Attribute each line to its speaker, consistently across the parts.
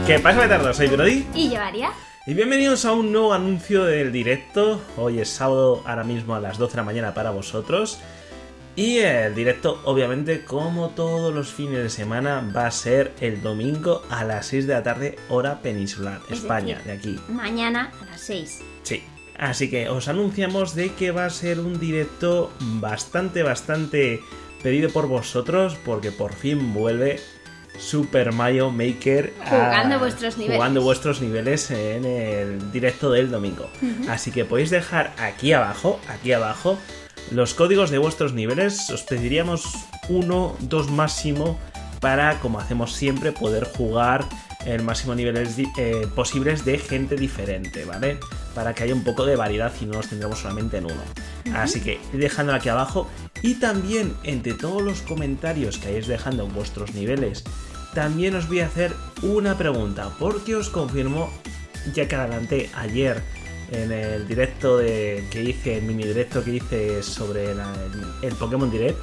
Speaker 1: ¿Qué pasa, petardos? Soy Brody.
Speaker 2: Y llevaría.
Speaker 1: Y bienvenidos a un nuevo anuncio del directo. Hoy es sábado, ahora mismo a las 12 de la mañana para vosotros. Y el directo, obviamente, como todos los fines de semana, va a ser el domingo a las 6 de la tarde, hora peninsular, España, de aquí.
Speaker 2: Mañana a las 6.
Speaker 1: Sí. Así que os anunciamos de que va a ser un directo bastante pedido por vosotros, porque por fin vuelve Super Mario Maker
Speaker 2: jugando vuestros niveles
Speaker 1: en el directo del domingo. Así que podéis dejar aquí abajo, los códigos de vuestros niveles. Os pediríamos 1, 2 máximo para, como hacemos siempre, poder jugar el máximo niveles posibles de gente diferente, ¿vale? Para que haya un poco de variedad y no nos tendremos solamente en uno. Así que dejándolo aquí abajo. Y también entre todos los comentarios que hayáis dejando vuestros niveles, también os voy a hacer una pregunta, porque os confirmo, ya que adelanté ayer en el directo que hice, el mini directo que hice sobre el Pokémon Direct,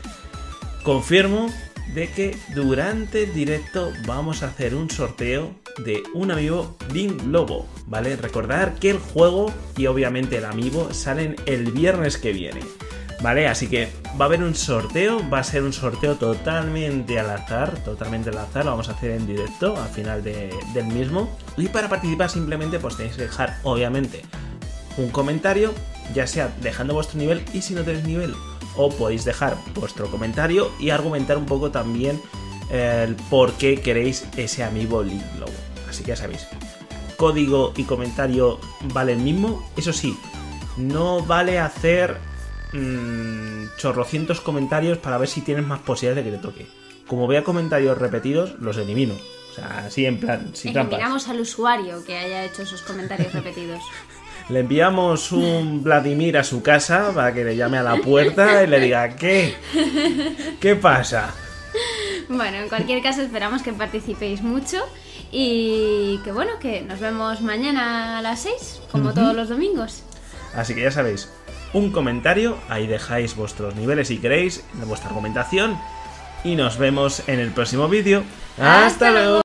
Speaker 1: confirmo de que durante el directo vamos a hacer un sorteo de un amiibo Link Lobo, ¿vale? Recordad que el juego y obviamente el amiibo salen el viernes que viene, ¿vale? Así que va a haber un sorteo, va a ser un sorteo totalmente al azar, lo vamos a hacer en directo al final del mismo. Y para participar simplemente pues tenéis que dejar obviamente un comentario, ya sea dejando vuestro nivel, y si no tenéis nivel, o podéis dejar vuestro comentario y argumentar un poco también el por qué queréis ese amiibo Link Lobo. Así que ya sabéis, código y comentario vale el mismo. Eso sí, no vale hacer chorrocientos comentarios para ver si tienes más posibilidades de que te toque. Como vea comentarios repetidos, los elimino. O sea, así en plan, sin trampas.
Speaker 2: Eliminamos al usuario que haya hecho esos comentarios repetidos.
Speaker 1: Le enviamos un Vladimir a su casa para que le llame a la puerta y le diga ¿qué pasa?
Speaker 2: Bueno, en cualquier caso esperamos que participéis mucho y que nos vemos mañana a las 6, como todos los domingos.
Speaker 1: Así que ya sabéis, un comentario, ahí dejáis vuestros niveles si queréis, vuestra argumentación, y nos vemos en el próximo vídeo. ¡Hasta luego!